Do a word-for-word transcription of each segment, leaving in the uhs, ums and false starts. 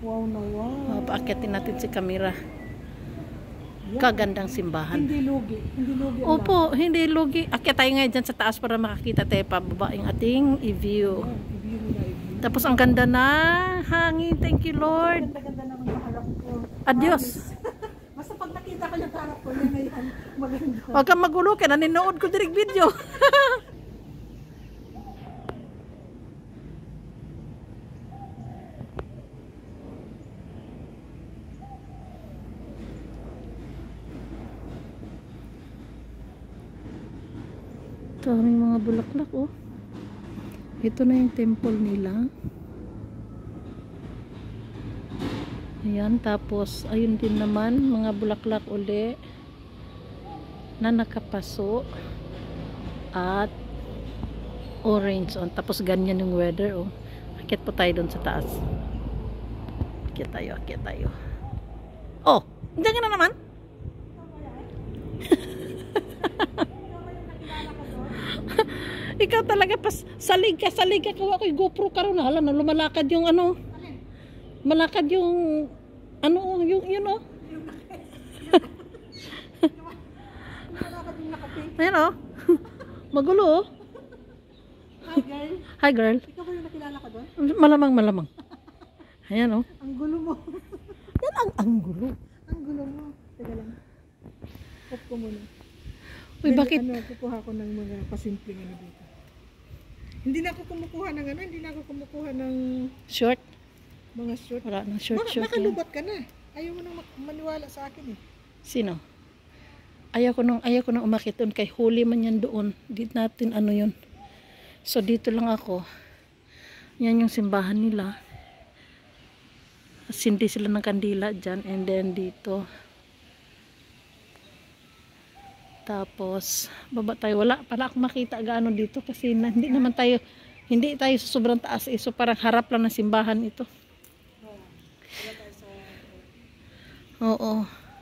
Wow na wow. Uh, paakyatin natin si camera. Yan. Kagandang simbahan. Hindi lugi. Hindi lugi. ang Opo, hindi lugi. Akyat tayo ngayon dyan sa taas para makakita tayo pababa yung ating i-view. lahat. Yan, i-view mo na, i-view. Tapos ang ganda na hangin. Thank you, Lord. Ganda-ganda naman yung harap ko. Adios. Basta pag nakita ko yung harap ko, yun na yan. Maganda. Huwag kang magulo ka. Naninood ko direct video. Daming mga bulaklak, oh. Ito na yung temple nila. Ayan, tapos ayun din naman mga bulaklak uli na nakapaso at orange on. Tapos ganyan yung weather, oh. Akit po tayo doon sa taas. Akit tayo, akit tayo. Oh, hindi na naman. Ikaw talaga pas salig ka, salig ka. Kawa ko yung GoPro ka ron. Hala na lumalakad yung ano. Malakad yung ano, yung yun oh. Ayan oh. Magulo oh. Hi girl. Hi girl. Ikaw ba yung nakilala ka doon? Malamang, malamang. Ayan oh. Ang gulo mo. Yan ang anggulo. Ang gulo mo. Teka lang. Pop ko muna. Uy, Then, bakit? Ano, kukuha ko ng mga pasimpleng ano dito. Hindi na ako kumukuha ng ano, hindi na ako kumukuha ng Short? mga short. Wala nang short, Baka, short. baka yan. lubat ka na. Ayaw mo nang maniwala sa akin eh. Sino? Ayaw ko nung, ayaw ko nung umakit doon. Kay huli man yan doon. Dito natin ano yun. So dito lang ako. Yan yung simbahan nila. Sindi sila ng kandila dyan. And then dito. Tapos, baba tayo. Wala pala akong makita gaano dito kasi na, hindi naman tayo, hindi tayo sa sobrang taas eh. So, parang harap lang ng simbahan ito. Oo.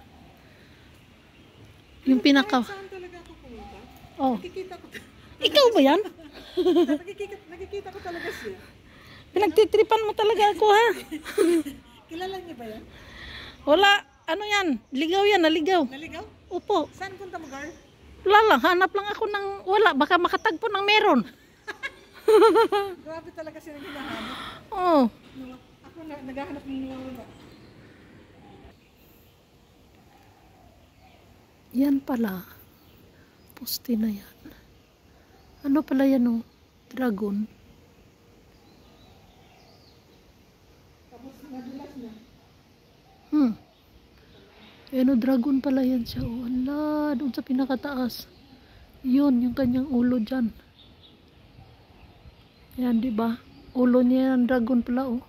Yung pinaka... Saan talaga ako pumunta? Oh. Nakikita ko. Ikaw ba yan? nakikita, nakikita ko talaga siya. Pinagtitripan mo talaga ako ha? Kilala niya ba yan? Wala. Ano yan? Ligaw yan. Naligaw. Naligaw? Opo. Saan punta mo, girl? Wala lang. Hanap lang ako ng... Wala. Baka makatagpo ng meron. Grabe talaga siya nang hinahanap. Oo. No, ako na, naghahanap ng nawawala. Yan pala. Poste na yan. Ano pala yan oh? Dragon. Tapos nadulas na. Hmm. Ano, dragon pala yan siya. Oh, ala, doon sa pinakataas. Yun, yung kanyang ulo dyan. Yan, di ba? Ulo niya yung dragon pala, oh.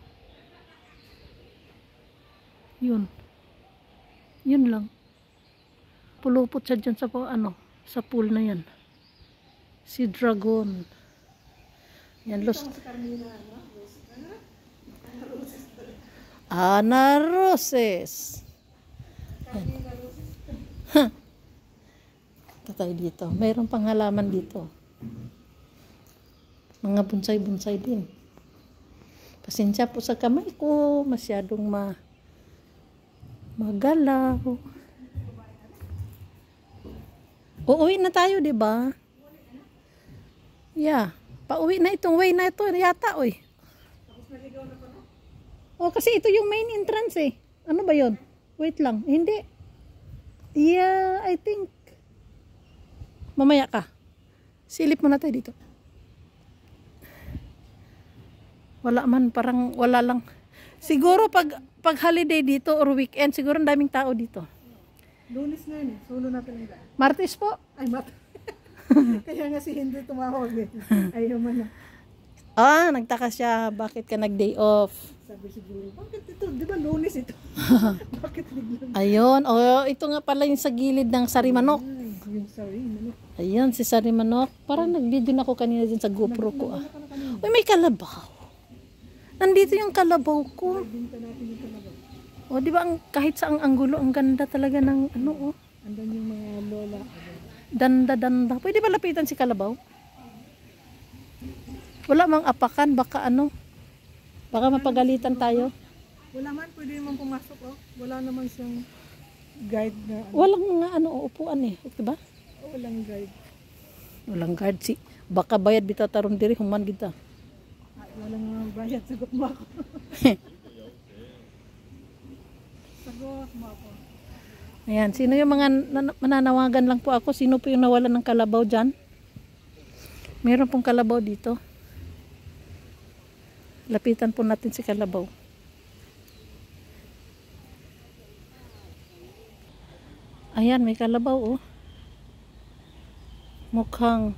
Yun. Yun lang. Pulupot siya dyan sa, ano, sa pool na yan. Si dragon. Yan, lost. Ana Roses. Huh. Tatay dito. Mayroong panghalaman dito. Mga bonsai-bonsai din. Pasensya po sa kamay ko. Masyadong ma magalaw. Uuwi na tayo, di ba? Yeah. Pauwi na itong way na ito. Yata, oy. Oh, kasi ito yung main entrance eh. Ano ba yon? Wait lang. Hindi. Yeah, I think. Mamaya ka. Silip mo na tayo dito. Wala man. Parang wala lang. Siguro pag, pag holiday dito or weekend, siguro ang daming tao dito. Lunes na yun eh. Solo natin ang daan. Martes po. Ay, mat. Kaya nga si hindi tumawag eh. Ayaw man na. Ah, nagtaka siya. Bakit ka nag-day off? Sabi siguro, bakit ito? Di ba lunes ito? Bakit biglang? Ayun. Oh, ito nga pala yung sa gilid ng Sarimanok. Ay, yung sorry, manok. Ayun, si Sarimanok. Parang nag-video na ako kanina din sa GoPro ko ah. Uy, may kalabaw. Nandito yung kalabaw ko. Binta natin yung kalabaw. O, di ba ang, kahit sa ang anggulo, ang ganda talaga ng ano oh. Andan yung mga lola. Danda-danda. Pwede ba lapitan si kalabaw? Wala mang apakan, baka ano. Baka mapagalitan tayo. Wala man, pwede naman pumasok oh. Wala naman siyang guide na ano. Walang mga ano, upuan eh. Diba? Oh, walang guide. Walang guard si. Baka bayad bita taron diri human kita. Ay, walang uh, bayad, sagot mo ako. Sagot mo ako. Ayan, sino yung mga nan- mananawagan lang po ako? Sino po yung nawalan ng kalabaw dyan? Meron pong kalabaw dito. Lapitan po natin si kalabaw. Ayan, may kalabaw oh. Mukhang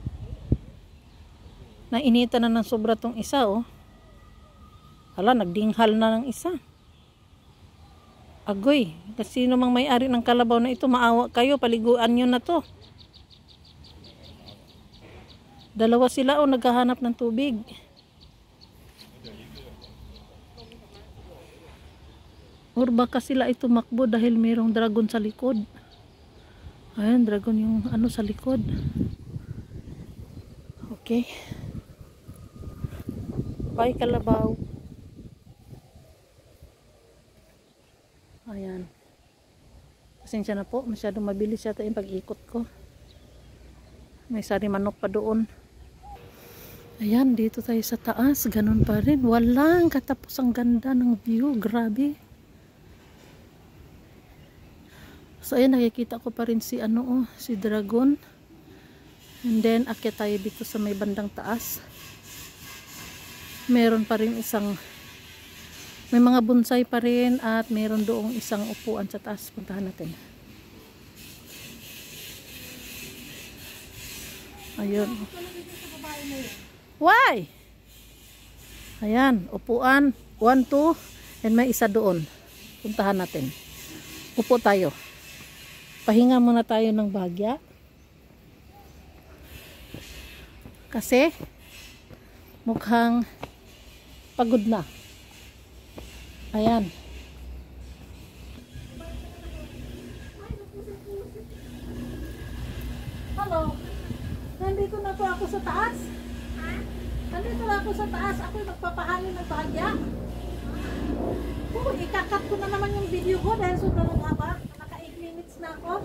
nainitan na ng sobra tong isa oh. Hala, nagdinghal na ng isa. Agoy, kasi sino mang may-ari ng kalabaw na ito, maawa kayo, paliguan nyo na to. Dalawa sila o naghahanap ng tubig. Or baka sila ito makbo dahil mayroong dragon sa likod. Ayan, dragon yung ano sa likod. Okay. Bye kalabaw. Ayan. Pasensya na po. Masyadong mabilis yata yung pag-ikot ko. May sari manok pa doon. Ayan, dito tayo sa taas. Ganun pa rin. Walang katapos ang ganda ng view. Grabe. So, ayan, nakikita ko pa rin si ano, oh, si dragon. And then, akyat tayo dito sa may bandang taas. Meron pa rin isang may mga bonsai pa rin at meron doong isang upuan sa taas. Puntahan natin. Ayun. Why? Ayan, upuan. One, two. And may isa doon. Puntahan natin. Upo tayo. Pahinga muna tayo ng bahagya. Kasi mukhang pagod na. Ayan. Hello. Nandito na po ako sa taas. Ha? Nandito na ako sa taas. Ako'y magpapahanin ng bahagya. Oh, ikakat ko na naman yung video ko dahil sobrang haba. Naka eight minutes na ako.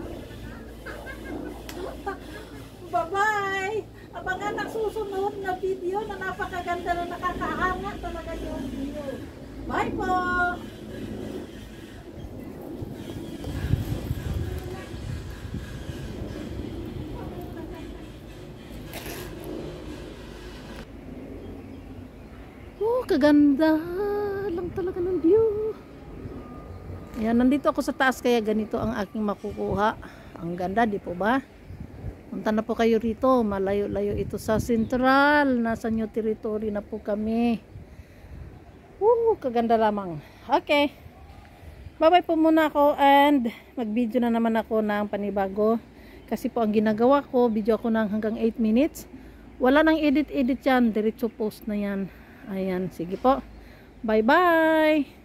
Bye-bye! Abangan ang susunod na video na napakaganda na nakakahanga talaga yung video. Bye po! Oh, kaganda lang talaga ng view. Ayan, nandito ako sa taas kaya ganito ang aking makukuha. Ang ganda, di po ba? Punta na po kayo rito. Malayo-layo ito sa Central. Nasa new territory na po kami. Woo, kaganda lamang. Okay. Bye-bye po muna ako and mag-video na naman ako ng panibago. Kasi po ang ginagawa ko, video ako ng hanggang eight minutes. Wala nang edit-edit yan. Diretso post na yan. Ayan, sige po. Bye-bye!